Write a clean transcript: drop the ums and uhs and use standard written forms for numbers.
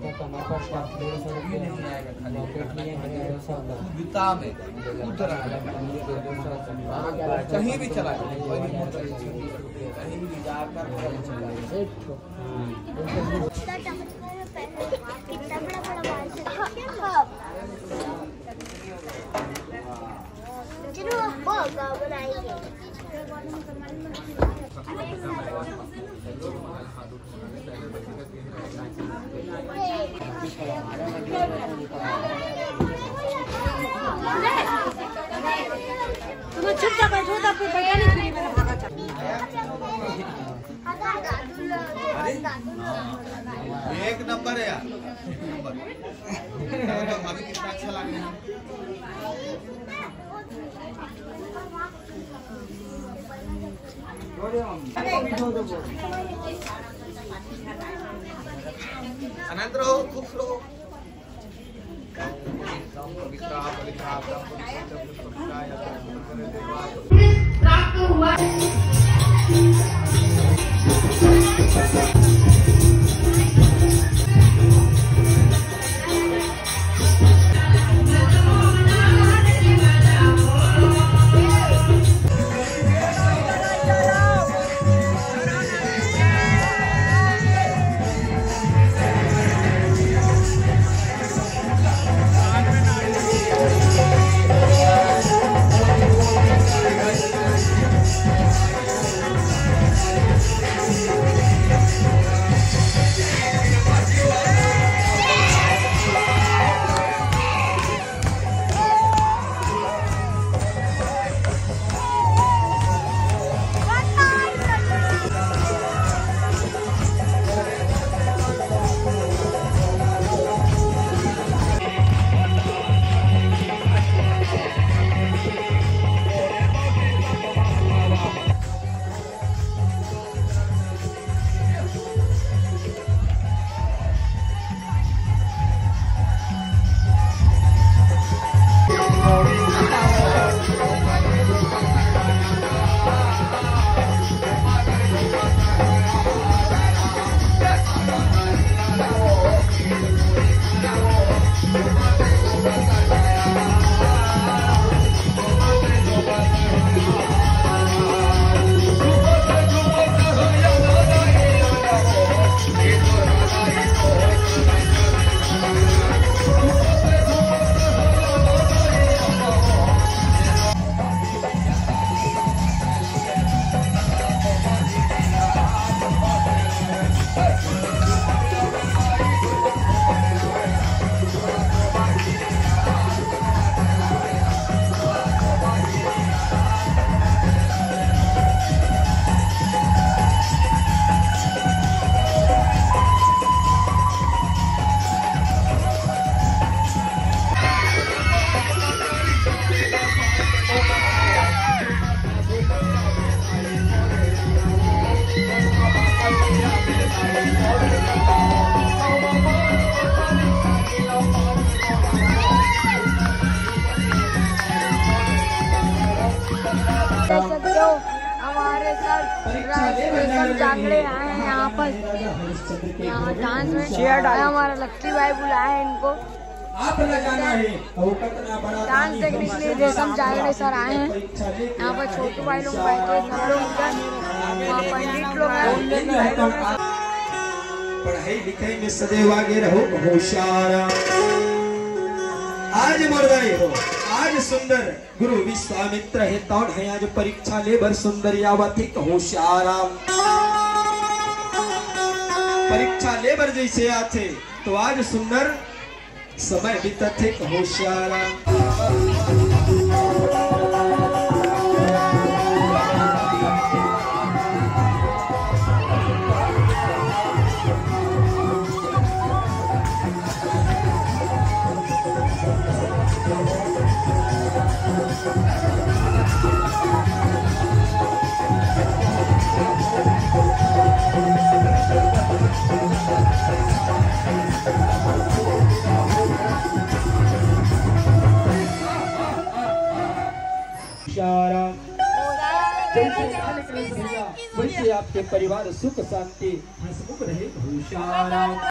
जूता में कहीं भी चला जाए, कहीं भी जाकर तुम्हें चुपचाप बैठो तो आपको पता नहीं फिर मेरा भागा चला। एक नंबर है यार, अभी कितना अच्छा लग रहा है। आनंद रहो, खुश रहो। प्राप्त हुआ हमारे सर जांगड़े आए हैं यहाँ पर, यहाँ डांस में हमारा लक्की भाई बुलाए हैं इनको डांस देखने के लिए। रेशम जांगड़े सर आए हैं यहाँ पर, छोटू भाई लोग बैठे, सब लोग वहाँ पंडित लोग हैं। पढ़ाई लिखाई में सदैव आगे रहो, होशियार आज मर्दाई हो। आज सुंदर गुरु विश्वामित्र है तौड़ है आज परीक्षा ले बर सुंदर यावतिक होशियार परीक्षा ले बर जैसे आथे तो आज सुंदर समय बीतत है होशियार। वैसे आपके परिवार सुख शांति हंसमुख रहे।